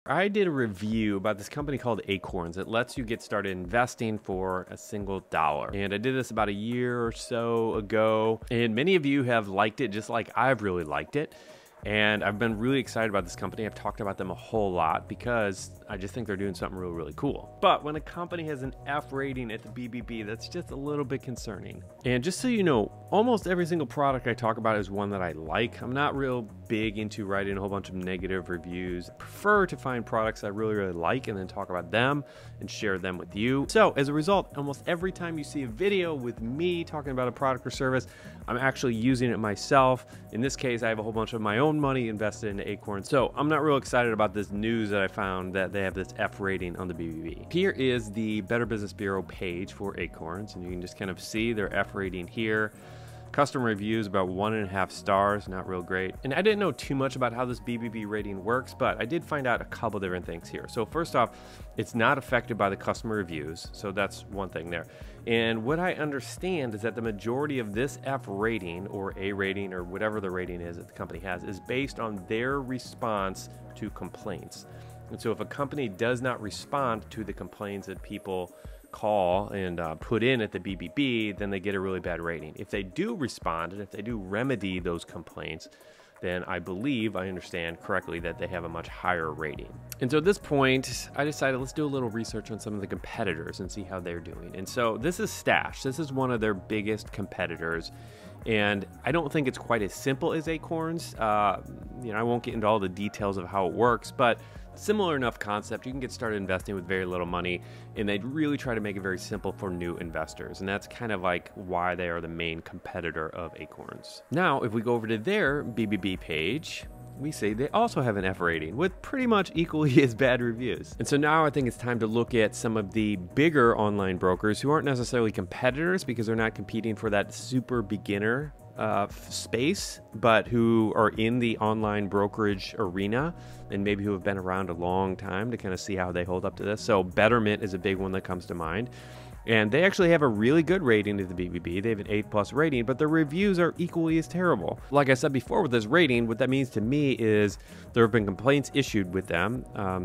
I did a review about this company called Acorns. It lets you get started investing for a single dollar. And I did this about a year or so ago. And many of you have liked it just like I've really liked it. And I've been really excited about this company. I've talked about them a whole lot because I just think they're doing something really, really cool. But when a company has an F rating at the BBB, that's just a little bit concerning. And just so you know, almost every single product I talk about is one that I like. I'm not real big into writing a whole bunch of negative reviews. I prefer to find products I really, really like and then talk about them and share them with you. So as a result, almost every time you see a video with me talking about a product or service, I'm actually using it myself. In this case, I have a whole bunch of my own money invested into Acorn. So I'm not real excited about this news that I found that they have this F rating on the BBB. Here is the Better Business Bureau page for Acorns, and you can just kind of see their F rating here. Customer reviews about 1.5 stars, not real great. And I didn't know too much about how this BBB rating works, but I did find out a couple different things here. So first off, it's not affected by the customer reviews. So that's one thing there. And what I understand is that the majority of this F rating or A rating or whatever the rating is that the company has is based on their response to complaints. And so if a company does not respond to the complaints that people call and put in at the BBB, then they get a really bad rating. If they do respond and if they do remedy those complaints, then I believe I understand correctly that they have a much higher rating. And so at this point, I decided let's do a little research on some of the competitors and see how they're doing. And so this is Stash. This is one of their biggest competitors. And I don't think it's quite as simple as Acorns. I won't get into all the details of how it works, but similar enough concept. You can get started investing with very little money, and they really try to make it very simple for new investors. And that's kind of like why they are the main competitor of Acorns. Now, if we go over to their BBB page, we see they also have an F rating with pretty much equally as bad reviews. And so now I think it's time to look at some of the bigger online brokers who aren't necessarily competitors because they're not competing for that super beginner space, but who are in the online brokerage arena and maybe who have been around a long time to kind of see how they hold up to this. So Betterment is a big one that comes to mind. And they actually have a really good rating to the BBB. They have an A+ rating, but their reviews are equally as terrible. Like I said before with this rating, what that means to me is there have been complaints issued with them,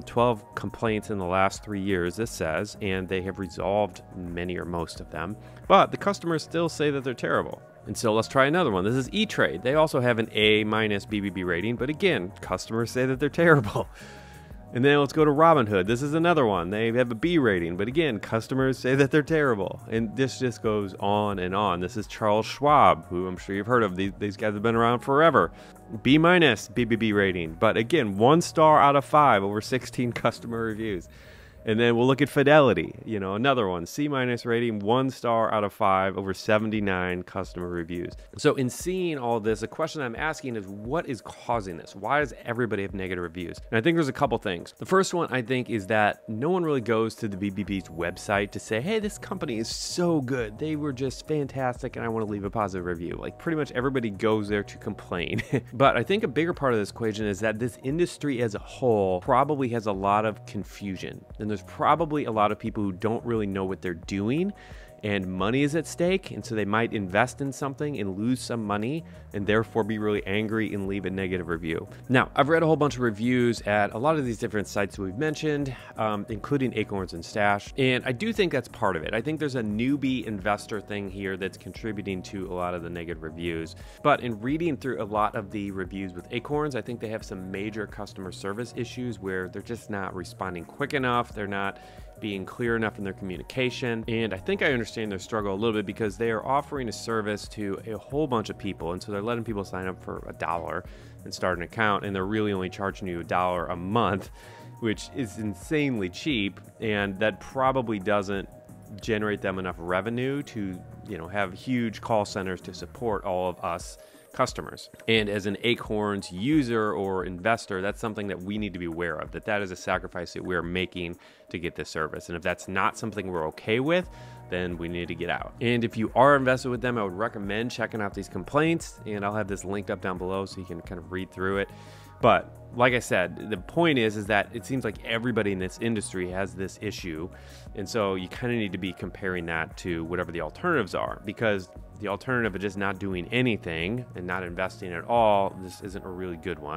12 complaints in the last 3 years, this says, and they have resolved many or most of them. But the customers still say that they're terrible. And so let's try another one. This is E-Trade. They also have an A- BBB rating, but again, customers say that they're terrible. And then let's go to Robinhood. This is another one. They have a B rating, but again, customers say that they're terrible. And this just goes on and on. This is Charles Schwab, who I'm sure you've heard of. These guys have been around forever. B- BBB rating, but again, 1 star out of 5 over 16 customer reviews. And then we'll look at Fidelity, another one, C- rating, 1 star out of 5 over 79 customer reviews. So in seeing all this, the question I'm asking is what is causing this? Why does everybody have negative reviews? And I think there's a couple things. The first one I think is that no one really goes to the BBB's website to say, hey, this company is so good. They were just fantastic and I want to leave a positive review. Like pretty much everybody goes there to complain. But I think a bigger part of this equation is that this industry as a whole probably has a lot of confusion. And there's probably a lot of people who don't really know what they're doing and money is at stake, and so they might invest in something and lose some money and therefore be really angry and leave a negative review. Now, I've read a whole bunch of reviews at a lot of these different sites that we've mentioned, including Acorns and Stash, and I do think that's part of it. I think there's a newbie investor thing here that's contributing to a lot of the negative reviews. But in reading through a lot of the reviews with Acorns, I think they have some major customer service issues where they're just not responding quick enough. They're not being clear enough in their communication. And I think I understand their struggle a little bit because they are offering a service to a whole bunch of people. And so they're letting people sign up for $1 and start an account. And they're really only charging you $1 a month, which is insanely cheap. And that probably doesn't generate them enough revenue to, have huge call centers to support all of us customers. And as an Acorns user or investor, that's something that we need to be aware of, that is a sacrifice that we're making to get this service. And if that's not something we're okay with, then we need to get out. And if you are invested with them, I would recommend checking out these complaints, and I'll have this linked up down below so you can kind of read through it. But like I said, the point is that it seems like everybody in this industry has this issue. And so you kind of need to be comparing that to whatever the alternatives are, because the alternative of just not doing anything and not investing at all, this isn't a really good one.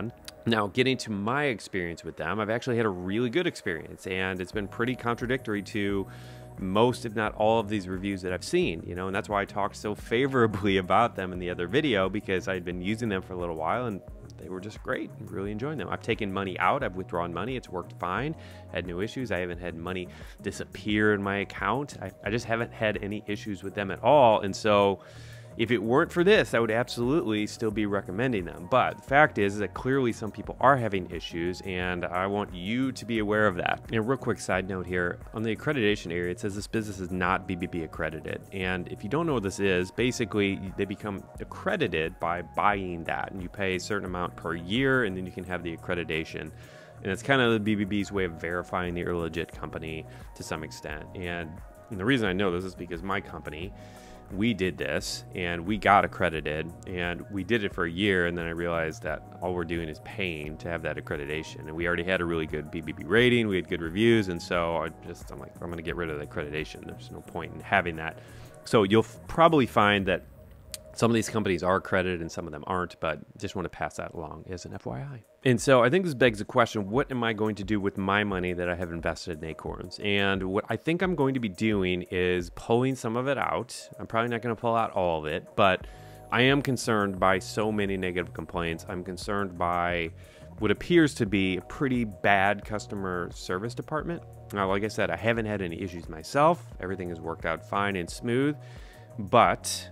Now, getting to my experience with them, I've actually had a really good experience, and it's been pretty contradictory to most, if not all, of these reviews that I've seen, and that's why I talked so favorably about them in the other video, because I'd been using them for a little while and they were just great. I'm really enjoying them. I've taken money out, I've withdrawn money, it's worked fine, had no issues. I haven't had money disappear in my account. I just haven't had any issues with them at all. And so if it weren't for this, I would absolutely still be recommending them. But the fact is that clearly some people are having issues, and I want you to be aware of that. And a real quick side note here, on the accreditation area, it says this business is not BBB accredited. And if you don't know what this is, basically they become accredited by buying that, and you pay a certain amount per year, and then you can have the accreditation. And it's kind of the BBB's way of verifying that you're a legit company to some extent. And the reason I know this is because my company, we did this and we got accredited, and we did it for a year, and then I realized that all we're doing is paying to have that accreditation, and we already had a really good BBB rating, we had good reviews, and so I'm like, I'm gonna get rid of the accreditation. There's no point in having that. So you'll probably find that some of these companies are accredited and some of them aren't, but just want to pass that along as an FYI. And so I think this begs the question, what am I going to do with my money that I have invested in Acorns? And what I think I'm going to be doing is pulling some of it out. I'm probably not going to pull out all of it, but I am concerned by so many negative complaints. I'm concerned by what appears to be a pretty bad customer service department. Now, like I said, I haven't had any issues myself. Everything has worked out fine and smooth, but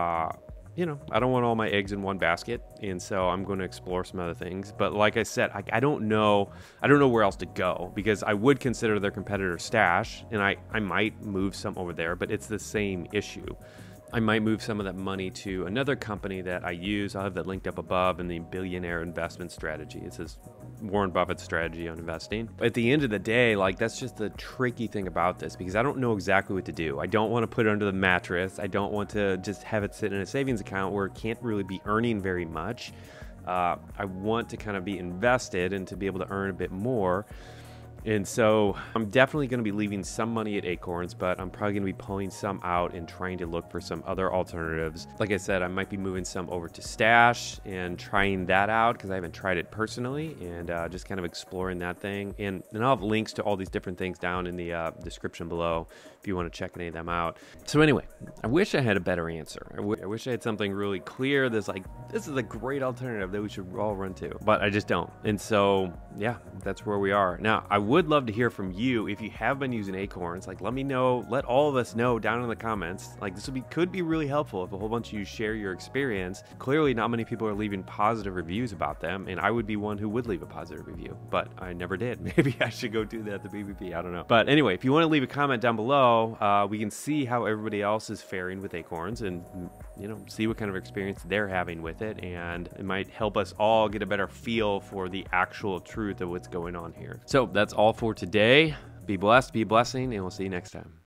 I don't want all my eggs in one basket, and so I'm going to explore some other things. But like I said, I don't know where else to go, because I would consider their competitor Stash, and I might move some over there, but it's the same issue. I might move some of that money to another company that I use. I'll have that linked up above in the Billionaire Investment Strategy. It says Warren Buffett's strategy on investing. But at the end of the day, like, that's just the tricky thing about this, because I don't know exactly what to do. I don't want to put it under the mattress. I don't want to just have it sit in a savings account where it can't really be earning very much. I want to kind of be invested and to be able to earn a bit more. And so I'm definitely going to be leaving some money at Acorns, but I'm probably going to be pulling some out and trying to look for some other alternatives. Like I said, I might be moving some over to Stash and trying that out, because I haven't tried it personally, and just kind of exploring that thing. And I'll have links to all these different things down in the description below if you want to check any of them out. So anyway, I wish I had a better answer. I wish I had something really clear that's like, this is a great alternative that we should all run to, but I just don't. And so, yeah, that's where we are. Now, I would love to hear from you if you have been using Acorns. Like, let me know, let all of us know down in the comments. Like, this could be really helpful if a whole bunch of you share your experience. Clearly, not many people are leaving positive reviews about them, and I would be one who would leave a positive review, but I never did. Maybe I should go do that at the BBB. I don't know. But anyway, if you want to leave a comment down below, we can see how everybody else is faring with Acorns, and see what kind of experience they're having with it, and it might help us all get a better feel for the actual truth of what's going on here. So that's all for today. Be blessed, be a blessing, and we'll see you next time.